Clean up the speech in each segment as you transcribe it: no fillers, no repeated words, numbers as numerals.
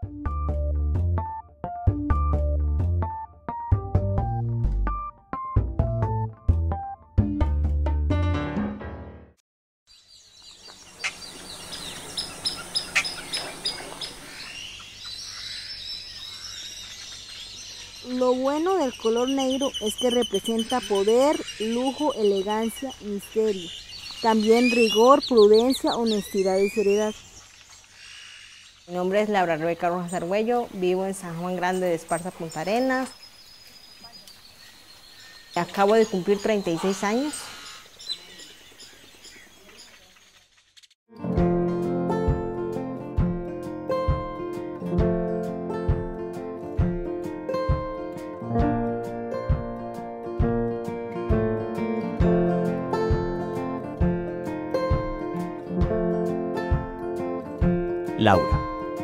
Lo bueno del color negro es que representa poder, lujo, elegancia, misterio. También rigor, prudencia, honestidad y seriedad. Mi nombre es Laura Rebeca Rojas Argüello, vivo en San Juan Grande de Esparza, Punta Arenas. Acabo de cumplir 36 años. Laura.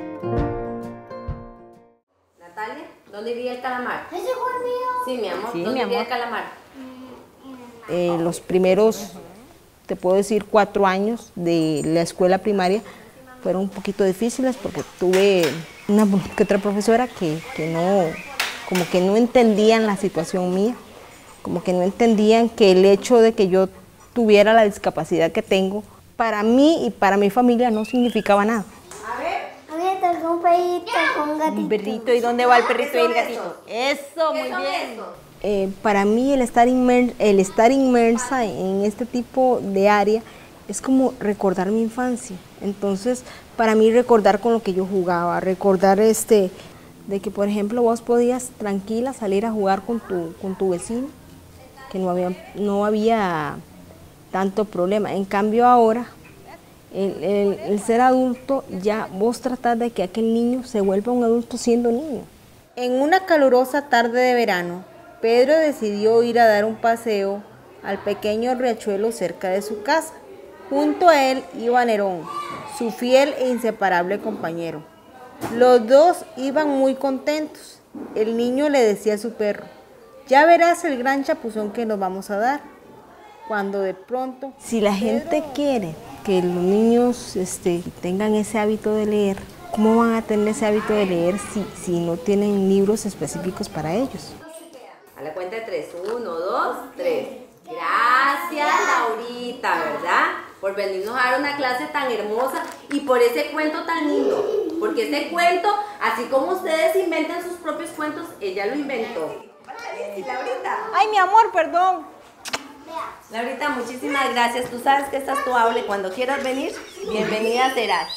Natalia, ¿dónde iría el calamar? ¿Ese fue el mío? Sí, mi amor. Sí, ¿Dónde mi iría amor. el calamar? Los primeros, te puedo decir, 4 años de la escuela primaria fueron un poquito difíciles porque tuve una que otra profesora que no, como que no entendían la situación mía, como que no entendían que el hecho de que yo tuviera la discapacidad que tengo, para mí y para mi familia no significaba nada. Ahorita es un perrito con un gatito. Un perrito, ¿y dónde va el perrito y el gatito? Eso, muy bien. Para mí el estar inmersa en este tipo de área es como recordar mi infancia. Entonces, para mí recordar con lo que yo jugaba, recordar de que, por ejemplo, vos podías tranquila salir a jugar con tu vecino, que no había tanto problema. En cambio ahora, el ser adulto, ya vos tratás de que aquel niño se vuelva un adulto siendo niño. En una calurosa tarde de verano, Pedro decidió ir a dar un paseo al pequeño riachuelo cerca de su casa. Junto a él iba Nerón, su fiel e inseparable compañero. Los dos iban muy contentos. El niño le decía a su perro: ya verás el gran chapuzón que nos vamos a dar. Cuando de pronto, si la gente quiere que los niños tengan ese hábito de leer, ¿cómo van a tener ese hábito de leer si no tienen libros específicos para ellos? A la cuenta de 3. 1, 2, 3. Gracias, Laurita, ¿verdad? Por venirnos a dar una clase tan hermosa y por ese cuento tan lindo. Porque ese cuento, así como ustedes inventan sus propios cuentos, ella lo inventó. Laurita. Ay, mi amor, perdón. Laurita, muchísimas gracias. Tú sabes que esta es tu aula y cuando quieras venir, bienvenida serás.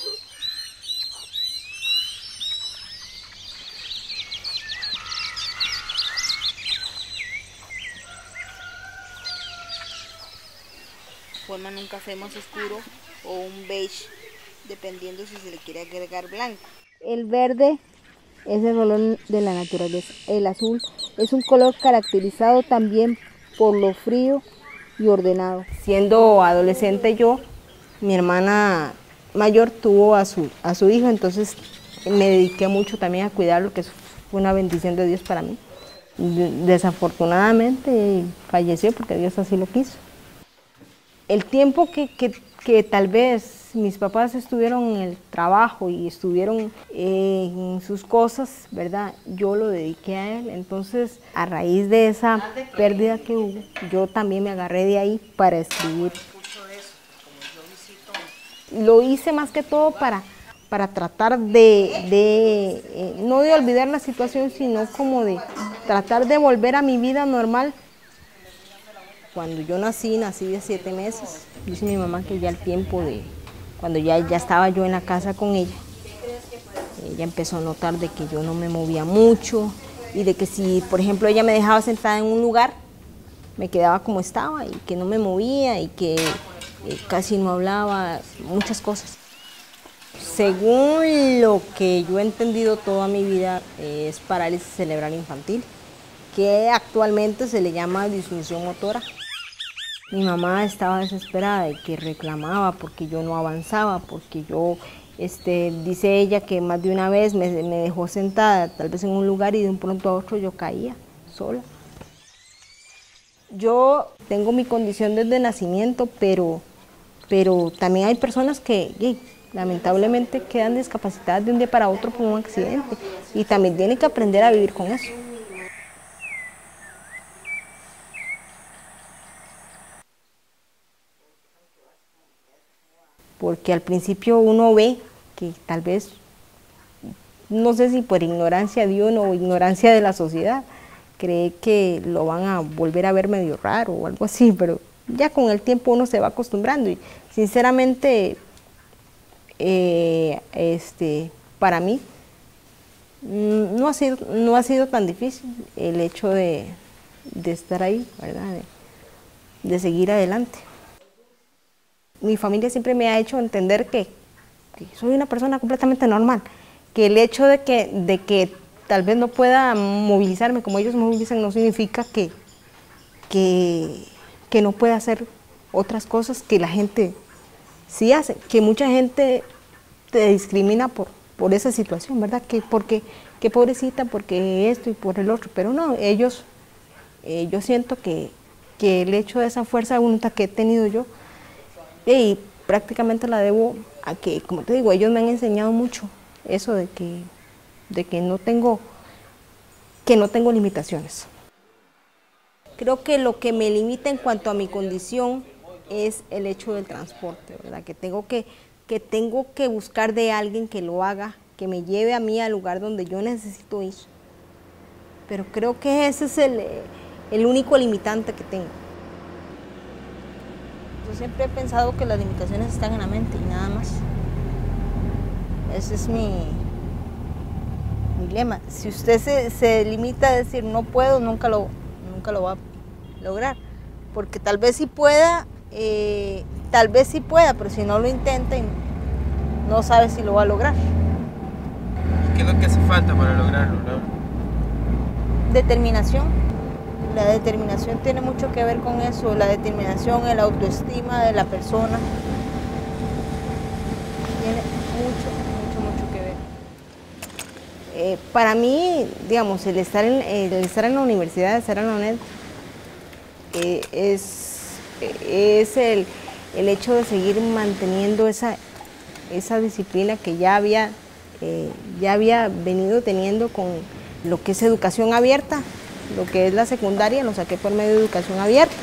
Forman un café más oscuro o un beige, dependiendo si se le quiere agregar blanco. El verde es el color de la naturaleza. El azul es un color caracterizado también por lo frío y ordenado. Siendo adolescente yo, mi hermana mayor tuvo a su hijo, entonces me dediqué mucho también a cuidarlo, que eso fue una bendición de Dios para mí. Desafortunadamente falleció porque Dios así lo quiso. El tiempo que tal vez mis papás estuvieron en el trabajo y estuvieron en sus cosas, ¿verdad? Yo lo dediqué a él. Entonces, a raíz de esa pérdida que hubo, yo también me agarré de ahí para escribir. Lo hice más que todo para tratar no de olvidar la situación, sino como de tratar de volver a mi vida normal. Cuando yo nací de 7 meses. Dice mi mamá que ya el tiempo cuando ya estaba yo en la casa con ella empezó a notar de que yo no me movía mucho y de que si, por ejemplo, ella me dejaba sentada en un lugar, me quedaba como estaba y que no me movía y que casi no hablaba, muchas cosas. Según lo que yo he entendido toda mi vida, es parálisis cerebral infantil, que actualmente se le llama disfunción motora. Mi mamá estaba desesperada y que reclamaba porque yo no avanzaba, porque yo, dice ella que más de una vez me dejó sentada, tal vez en un lugar y de un pronto a otro yo caía sola. Yo tengo mi condición desde nacimiento, pero también hay personas que lamentablemente quedan discapacitadas de un día para otro por un accidente y también tienen que aprender a vivir con eso. Porque al principio uno ve que tal vez, no sé si por ignorancia de uno o ignorancia de la sociedad, cree que lo van a volver a ver medio raro o algo así, pero ya con el tiempo uno se va acostumbrando y sinceramente para mí no ha sido tan difícil el hecho de estar ahí, ¿verdad? De seguir adelante. Mi familia siempre me ha hecho entender que soy una persona completamente normal, que el hecho de que tal vez no pueda movilizarme como ellos movilizan no significa que no pueda hacer otras cosas que la gente sí hace, que mucha gente te discrimina por esa situación, ¿verdad? Que pobrecita, porque esto y por el otro, pero no, ellos, yo siento que el hecho de esa fuerza de voluntad que he tenido yo, y prácticamente la debo a que, como te digo, ellos me han enseñado mucho eso de que no tengo limitaciones. Creo que lo que me limita en cuanto a mi condición es el hecho del transporte, ¿verdad? Que tengo que buscar de alguien que lo haga, que me lleve a mí al lugar donde yo necesito ir. Pero creo que ese es el único limitante que tengo. Yo siempre he pensado que las limitaciones están en la mente y nada más. Ese es mi lema. Si usted se limita a decir no puedo, nunca lo va a lograr. Porque tal vez sí pueda, pero si no lo intenta, no sabe si lo va a lograr. ¿Y qué es lo que hace falta para lograrlo, Laura? Determinación. La determinación tiene mucho que ver con eso, la determinación, el autoestima de la persona. Tiene mucho que ver. Para mí, digamos, el estar en la universidad, estar en la UNED, es el hecho de seguir manteniendo esa disciplina que ya había venido teniendo con lo que es educación abierta. Lo que es la secundaria lo saqué por medio de educación abierta.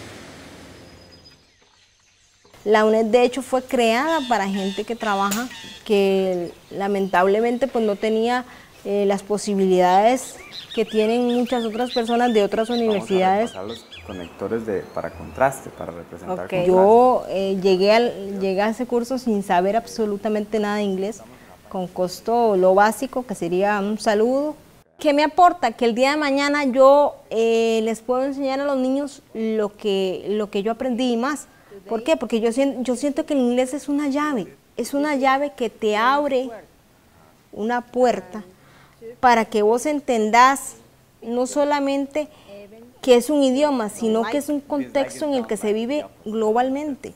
La UNED de hecho fue creada para gente que trabaja, que lamentablemente pues no tenía las posibilidades que tienen muchas otras personas de otras universidades. Vamos a repasar los conectores para contraste, para representar contraste. Yo llegué a ese curso sin saber absolutamente nada de inglés, con costo lo básico, que sería un saludo. ¿Qué me aporta? Que el día de mañana yo les puedo enseñar a los niños lo que yo aprendí y más. ¿Por qué? Porque yo siento que el inglés es una llave que te abre una puerta para que vos entendás no solamente que es un idioma, sino que es un contexto en el que se vive globalmente.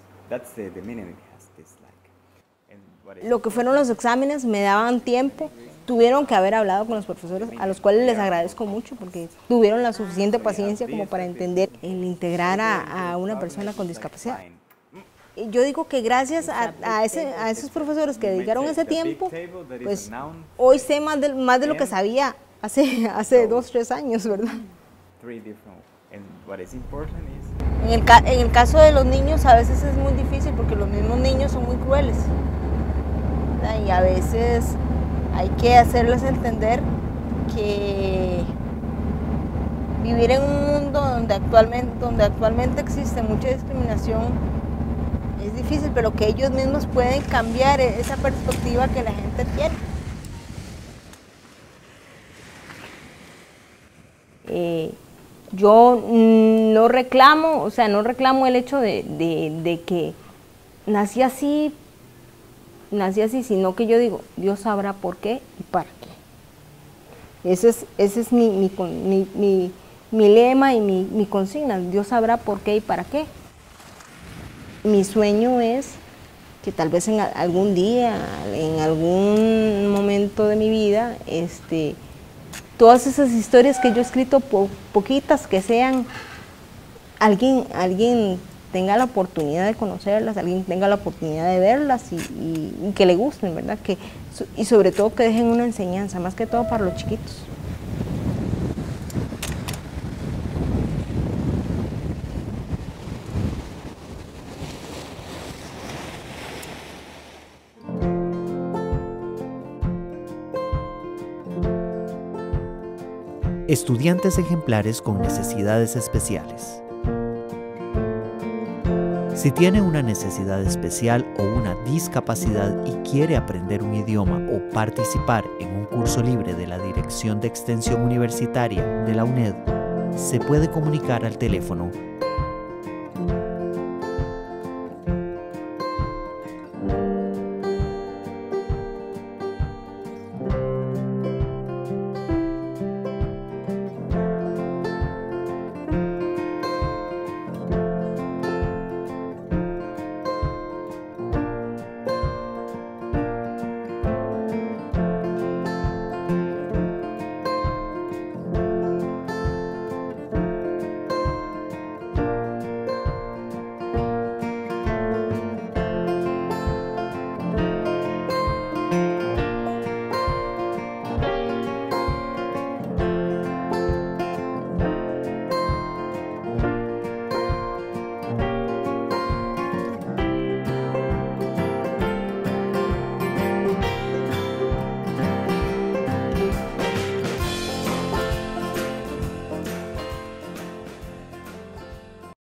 Lo que fueron los exámenes me daban tiempo. Tuvieron que haber hablado con los profesores, a los cuales les agradezco mucho porque tuvieron la suficiente paciencia como para entender el integrar a una persona con discapacidad. Yo digo que gracias a esos profesores que dedicaron ese tiempo, pues hoy sé más de lo que sabía hace 2 o 3 años, ¿verdad? En el caso de los niños a veces es muy difícil porque los mismos niños son muy crueles, ¿verdad? Y a veces hay que hacerles entender que vivir en un mundo donde actualmente existe mucha discriminación es difícil, pero que ellos mismos pueden cambiar esa perspectiva que la gente tiene. Yo no reclamo el hecho de que nací así, sino que yo digo, Dios sabrá por qué y para qué. Ese es mi lema y mi consigna, Dios sabrá por qué y para qué. Mi sueño es que tal vez en algún día, en algún momento de mi vida, todas esas historias que yo he escrito, poquitas, que sean alguien tenga la oportunidad de conocerlas, alguien tenga la oportunidad de verlas y que le gusten, ¿verdad? Y sobre todo que dejen una enseñanza, más que todo para los chiquitos. Estudiantes ejemplares con necesidades especiales. Si tiene una necesidad especial o una discapacidad y quiere aprender un idioma o participar en un curso libre de la Dirección de Extensión Universitaria de la UNED, se puede comunicar al teléfono